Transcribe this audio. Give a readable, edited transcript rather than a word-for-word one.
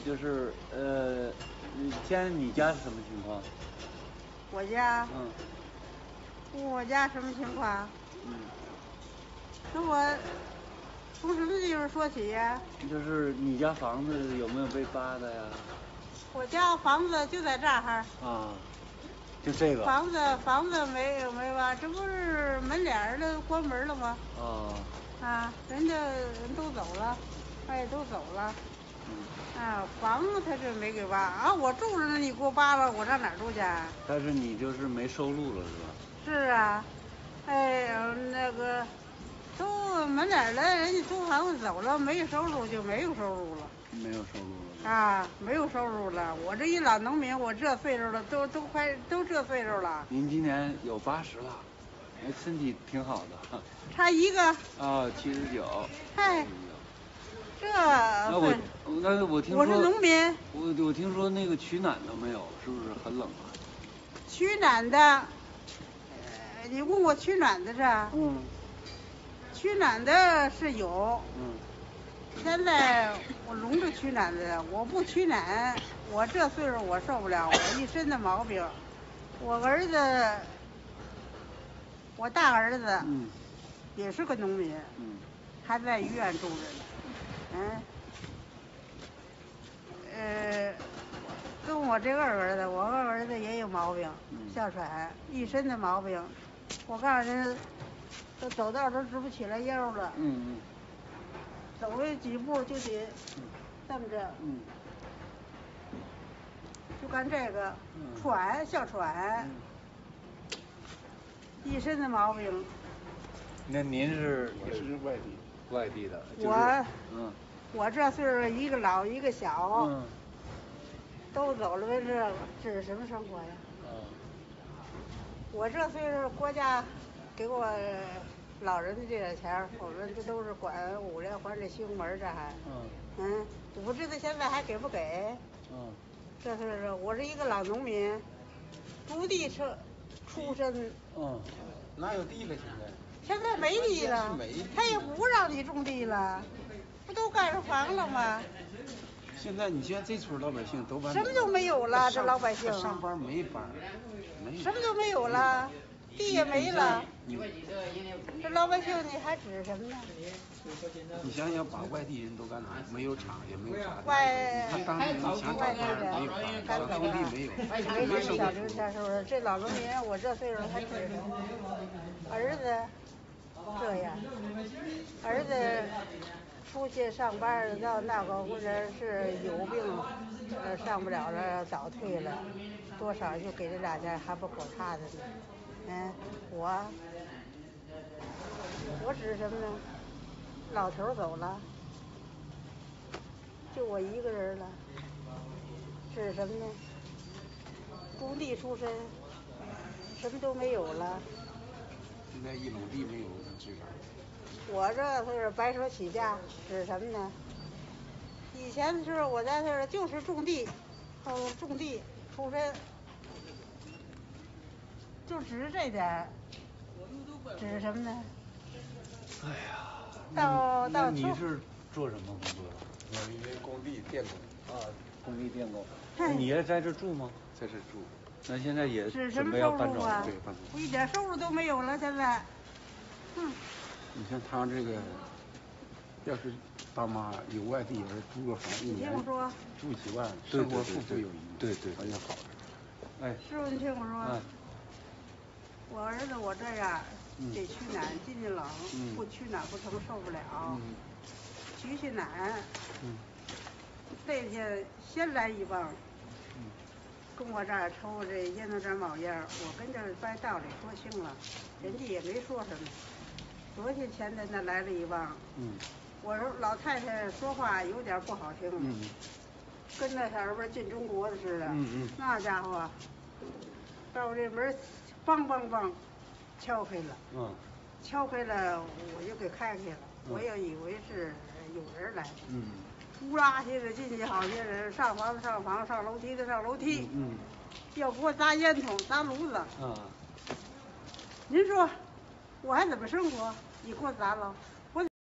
就是现在你家是什么情况？ 我家，我家什么情况？那我从什么地方说起呀？ 就是你家房子有没有被扒的呀？ 我家房子就在这儿。 啊，就这个。 房子没有吧？这不是门脸都关门了吗？人都走了，都走了。房子他这没给扒我住着呢，你给我扒了，我上哪儿住去？ 但是你就是没收入了是吧？ 是啊，那个都门脸了，人家租房子走了，没有收入就没有收入了。 没有收入了。 没有收入了。我这一老农民，我这岁数了，都这岁数了。 您今年有80了，身体挺好的。 差一个。 79。 那我听说。 我是农民。 我听说那个取暖都没有，是不是很冷啊？ 取暖的，你问我取暖的是？取暖的是有。现在我笼着取暖的，我不取暖，我这岁数我受不了，我一身的毛病。我儿子，我大儿子，也是个农民，还在医院住着呢。跟我这二儿子，我二儿子也有毛病，哮喘，一身的毛病。我告诉他，都走道都直不起来腰了。走了几步就得这么着。就干这个，哮喘，一身的毛病。 那您是外地的？ 我这岁数一个老一个小。都走了，这是什么生活呀？我这岁数，国家给我老人的这点钱，我们这都是管5连环这西红门这还。我不知道现在还给不给。这岁数，我是一个老农民，种地出身。 哪有地了现在？ 现在没地了，他也不让你种地了，不都盖上房了吗？ 现在这村老百姓都什么都没有了，这老百姓上班没班， 什么都没有了，地也没了。这老百姓你还指什么呢？ 你想想，把外地人都干啥？没有厂也没有啥。 他当地人想找班没有班，想种地没有。 没事，小刘家是不是？这老农民，我这岁数还指什么？儿子这样，儿子出去上班到那个或者是有病，上不了了，早退了，多少就给这俩钱，还不够他的呢。我指什么呢？老头走了，就我一个人了，指什么呢？种地出身，什么都没有了。 现在一亩地没有，指啥？ 我这是白手起家，指什么呢？以前的时候，我在这儿就是种地出身，就指这点，指什么呢？ 那你是做什么工作的？ 我因为工地电工。 工地电工。那你也在这住吗？ 在这住。 那现在也准备要搬走了？ 对，搬走。 我一点收入都没有了，现在。 你像他这个，要是爸妈有外地人租个房，一年住几万，生活富富有余。 对， 那就好了。 师傅，你听我说。我儿子我这样得取暖，进去冷，不取暖不成，受不了。取暖。这天先来一帮。跟我这儿抽这烟头这冒烟，我跟这把道理说清了，人家也没说什么。昨天前天那来了一帮。我说老太太说话有点不好听。跟那小边进中国的似的。那家伙，把我这门梆梆梆敲开了。敲开了，我就给开开了。我也以为是有人来的。呼啦些的进去，好些人上房的上房，上楼梯的上楼梯。要给我砸烟筒，砸炉子。您说，我还怎么生活？你给我砸了。